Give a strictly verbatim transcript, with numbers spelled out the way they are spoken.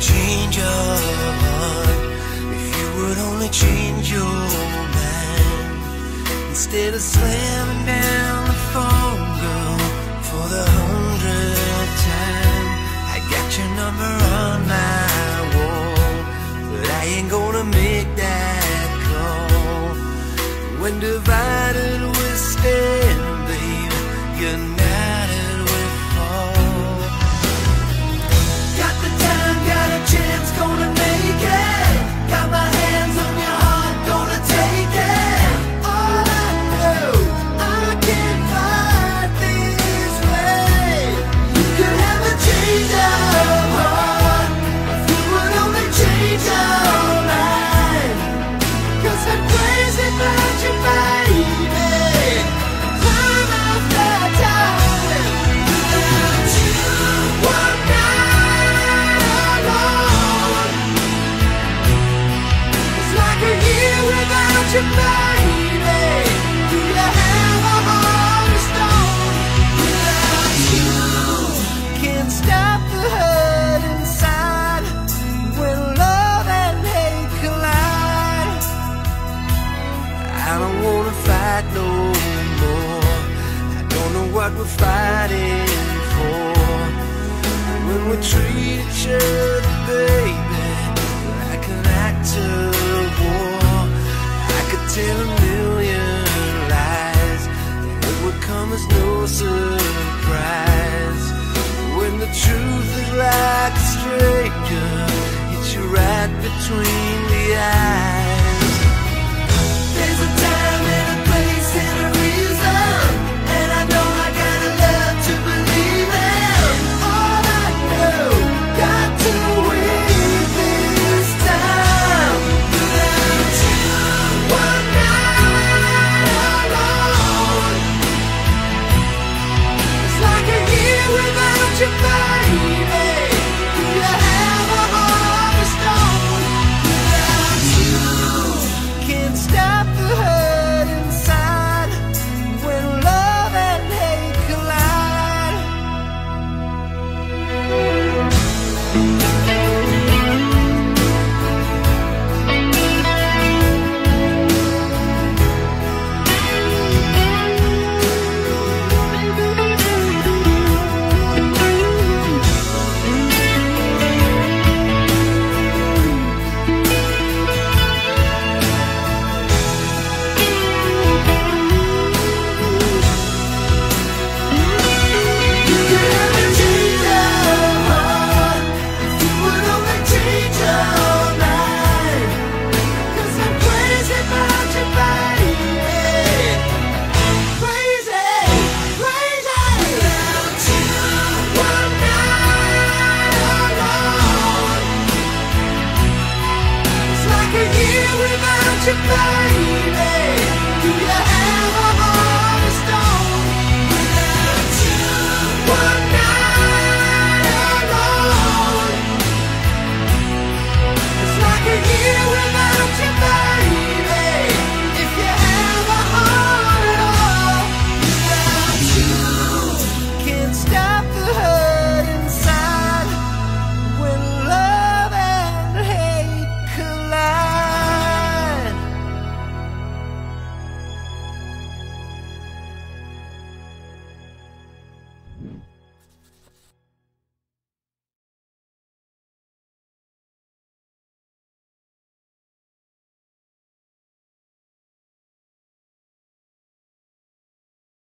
change your heart, if you would only change your mind, instead of slamming down the phone, girl, for the hundredth time. I got your number on my wall, but I ain't gonna make that call. When divided we stand, babe, united we fall. Got the time, got a chance, gonna make it. Got my hands on your heart, gonna take it. All I know, I can't fight this way. You could have a change of heart, if you would only change your mind. Cause I'm crazy about you, baby. Time after time, without you, one night alone. It's like a year without you, baby. Do you have a heart of stone? Without you, can't stop the hurt inside when love and hate collide. I don't wanna fight no more. I don't know what we're fighting for. When we treat each other, baby, like an act of war, I could tell a million lies, and it would come as no surprise. When the truth is like a stranger, hits you right between the eyes. There's a time and a place and a reason, and I know I gotta love to believe in. All I know, got to win this time. Without you, one night alone. It's like a year without you, baby. Do you have a heart of stone? Without you, can't stop the hurt inside when love and hate collide.